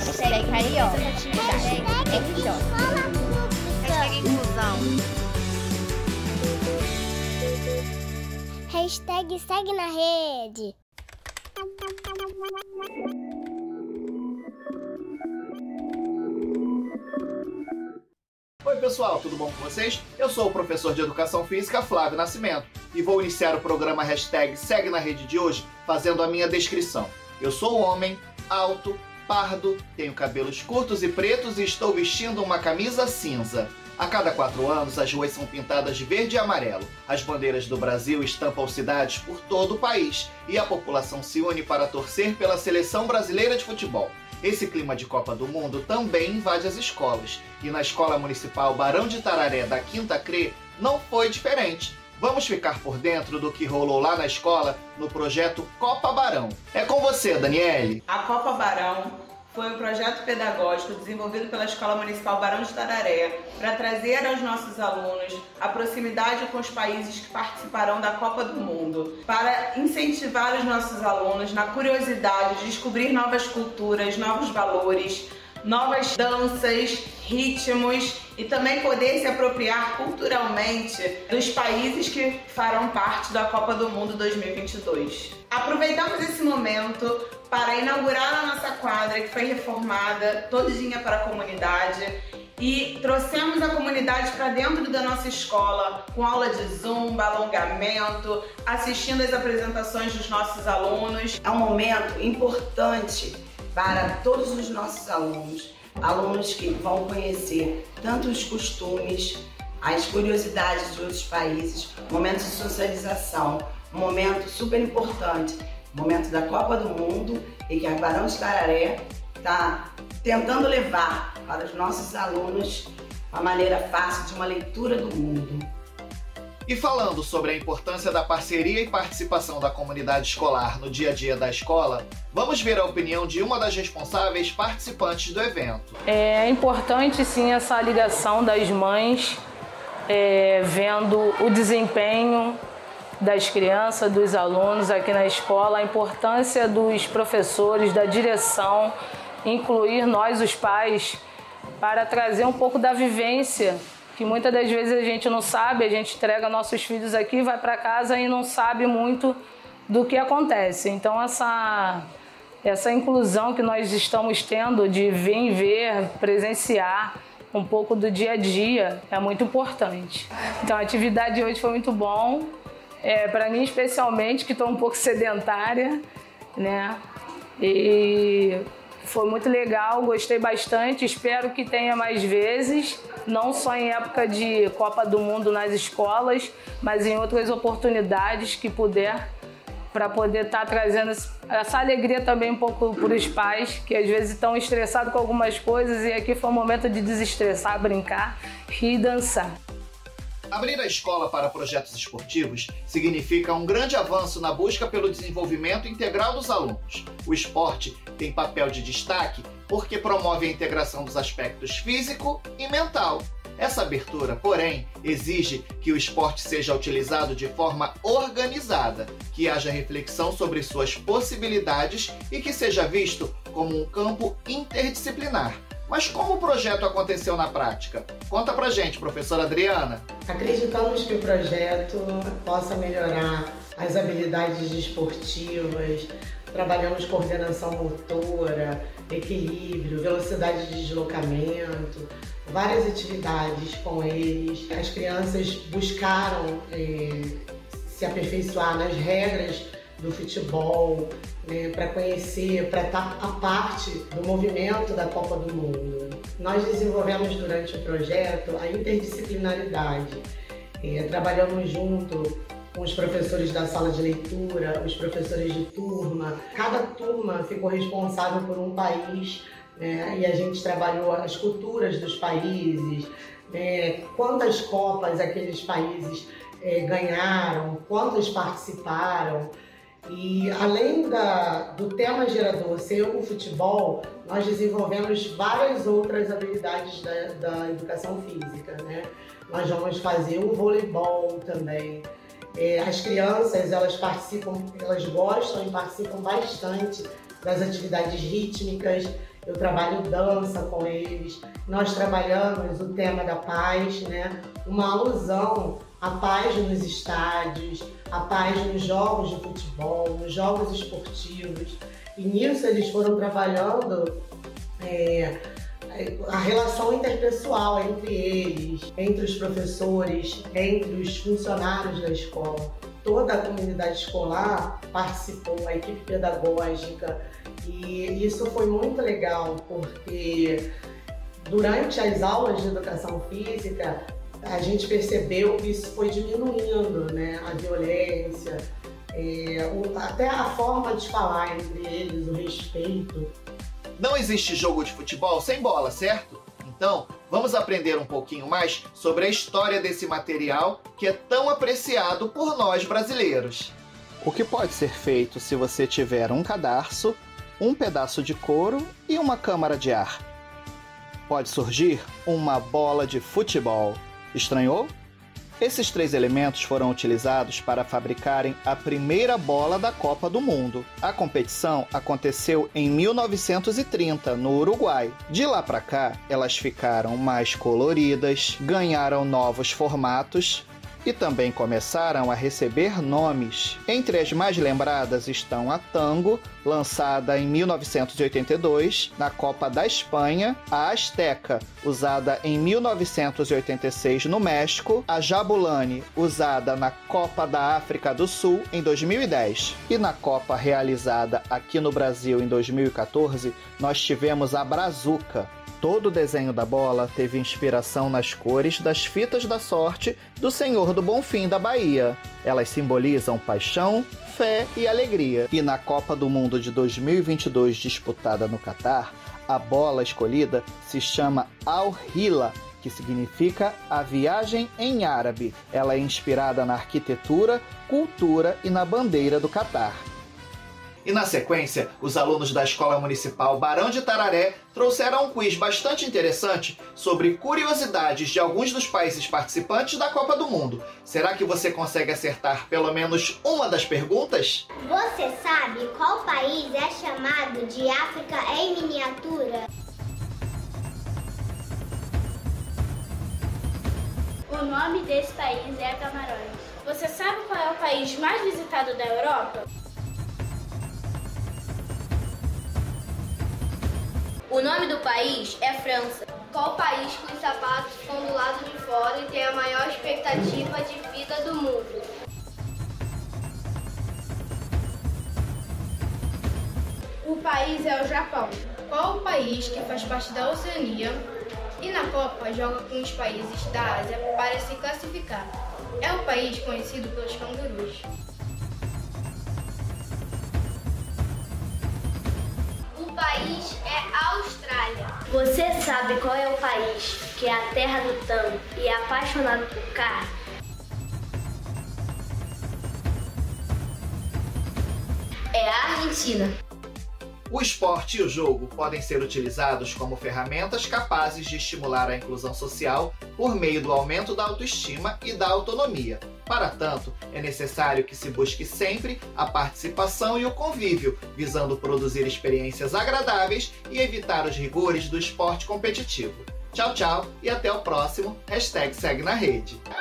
Hashtag carioca. Hashtag inclusão. Hashtag segue na rede. Oi pessoal, tudo bom com vocês? Eu sou o professor de Educação Física Flávio Nascimento e vou iniciar o programa Hashtag Segue na Rede de hoje fazendo a minha descrição. Eu sou homem, alto, pardo, tenho cabelos curtos e pretos e estou vestindo uma camisa cinza. A cada 4 anos, as ruas são pintadas de verde e amarelo. As bandeiras do Brasil estampam cidades por todo o país e a população se une para torcer pela seleção brasileira de futebol. Esse clima de Copa do Mundo também invade as escolas. E na Escola Municipal Barão de Tararé da Quinta CRE não foi diferente. Vamos ficar por dentro do que rolou lá na escola no projeto Copa Barão. É com você, Daniele. A Copa Barão foi um projeto pedagógico desenvolvido pela Escola Municipal Barão de Tararé para trazer aos nossos alunos a proximidade com os países que participarão da Copa do Mundo, para incentivar os nossos alunos na curiosidade de descobrir novas culturas, novos valores, novas danças, ritmos e também poder se apropriar culturalmente dos países que farão parte da Copa do Mundo 2022. Aproveitamos esse momento para inaugurar a nossa quadra, que foi reformada todinha para a comunidade, e trouxemos a comunidade para dentro da nossa escola com aula de zumba, alongamento, assistindo às apresentações dos nossos alunos. É um momento importante para todos os nossos alunos, alunos que vão conhecer tanto os costumes, as curiosidades de outros países, momentos de socialização, um momento super importante, momento da Copa do Mundo, e que a Barão de Tararé está tentando levar para os nossos alunos uma maneira fácil de uma leitura do mundo. E falando sobre a importância da parceria e participação da comunidade escolar no dia a dia da escola, vamos ver a opinião de uma das responsáveis participantes do evento. É importante sim essa ligação das mães, vendo o desempenho das crianças, dos alunos aqui na escola, a importância dos professores, da direção, incluir nós, os pais, para trazer um pouco da vivência, que muitas das vezes a gente não sabe, a gente entrega nossos filhos aqui, vai para casa e não sabe muito do que acontece. Então essa inclusão que nós estamos tendo de vir ver, presenciar um pouco do dia a dia é muito importante. Então a atividade de hoje foi muito bom. Para mim especialmente, que estou um pouco sedentária, né? E foi muito legal, gostei bastante, espero que tenha mais vezes, não só em época de Copa do Mundo nas escolas, mas em outras oportunidades que puder, para poder estar trazendo essa alegria também um pouco para os pais, que às vezes estão estressados com algumas coisas, e aqui foi um momento de desestressar, brincar, rir e dançar. Abrir a escola para projetos esportivos significa um grande avanço na busca pelo desenvolvimento integral dos alunos. O esporte tem papel de destaque porque promove a integração dos aspectos físico e mental. Essa abertura, porém, exige que o esporte seja utilizado de forma organizada, que haja reflexão sobre suas possibilidades e que seja visto como um campo interdisciplinar. Mas como o projeto aconteceu na prática? Conta pra gente, professora Adriana. Acreditamos que o projeto possa melhorar as habilidades esportivas, trabalhamos coordenação motora, equilíbrio, velocidade de deslocamento, várias atividades com eles. As crianças buscaram se aperfeiçoar nas regras do futebol, para conhecer, para estar a parte do movimento da Copa do Mundo. Nós desenvolvemos durante o projeto a interdisciplinaridade. Trabalhamos junto com os professores da sala de leitura, os professores de turma. Cada turma ficou responsável por um país, e a gente trabalhou as culturas dos países, quantas Copas aqueles países ganharam, quantas participaram. E além do tema gerador ser o futebol, nós desenvolvemos várias outras habilidades da educação física, né? Nós vamos fazer o voleibol também. As crianças, elas participam, elas gostam e participam bastante das atividades rítmicas. eu trabalho dança com eles. Nós trabalhamos o tema da paz, né? Uma alusão à paz nos estádios, à paz nos jogos de futebol, nos jogos esportivos. E nisso eles foram trabalhando a relação interpessoal entre eles, entre os professores, entre os funcionários da escola. Toda a comunidade escolar participou, a equipe pedagógica, e isso foi muito legal, porque durante as aulas de educação física a gente percebeu que isso foi diminuindo, né? A violência, até a forma de falar entre eles, o respeito. Não existe jogo de futebol sem bola, certo? Então, vamos aprender um pouquinho mais sobre a história desse material que é tão apreciado por nós brasileiros. O que pode ser feito se você tiver um cadarço, um pedaço de couro e uma câmara de ar? Pode surgir uma bola de futebol. Estranhou? Esses 3 elementos foram utilizados para fabricarem a primeira bola da Copa do Mundo. A competição aconteceu em 1930, no Uruguai. De lá para cá, elas ficaram mais coloridas, ganharam novos formatos e também começaram a receber nomes. Entre as mais lembradas estão a Tango, lançada em 1982 na Copa da Espanha, a Azteca, usada em 1986 no México, a Jabulani, usada na Copa da África do Sul em 2010. E na Copa realizada aqui no Brasil em 2014, nós tivemos a Brazuca. Todo o desenho da bola teve inspiração nas cores das fitas da sorte do Senhor do Bonfim da Bahia. Elas simbolizam paixão, fé e alegria. E na Copa do Mundo de 2022, disputada no Catar, a bola escolhida se chama Al-Hila, que significa a viagem em árabe. Ela é inspirada na arquitetura, cultura e na bandeira do Catar. E na sequência, os alunos da Escola Municipal Barão de Tararé trouxeram um quiz bastante interessante sobre curiosidades de alguns dos países participantes da Copa do Mundo. Será que você consegue acertar pelo menos uma das perguntas? Você sabe qual país é chamado de África em miniatura? O nome desse país é Camarões. Você sabe qual é o país mais visitado da Europa? O nome do país é França. Qual país cujos sapatos ficam do lado de fora e tem a maior expectativa de vida do mundo? O país é o Japão. Qual o país que faz parte da Oceania e na Copa joga com os países da Ásia para se classificar? É o país conhecido pelos cangurus. O país é a Austrália. Você sabe qual é o país que é a terra do tango e é apaixonado por carne? É a Argentina. O esporte e o jogo podem ser utilizados como ferramentas capazes de estimular a inclusão social por meio do aumento da autoestima e da autonomia. Para tanto, é necessário que se busque sempre a participação e o convívio, visando produzir experiências agradáveis e evitar os rigores do esporte competitivo. Tchau, tchau e até o próximo #SegNaRede.